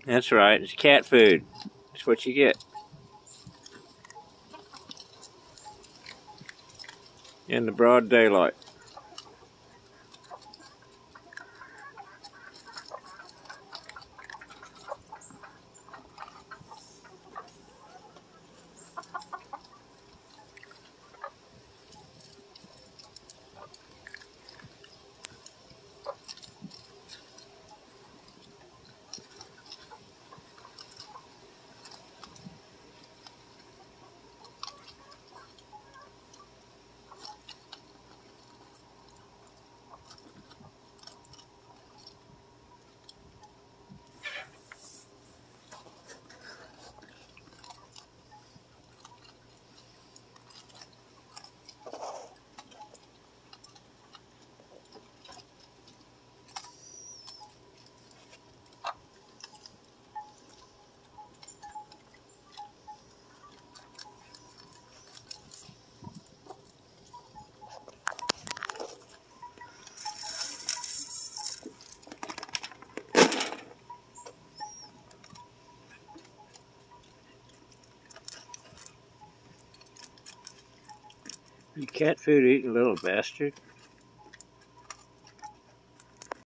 That's right. It's cat food. That's what you get in the broad daylight. You cat food eating, little bastard.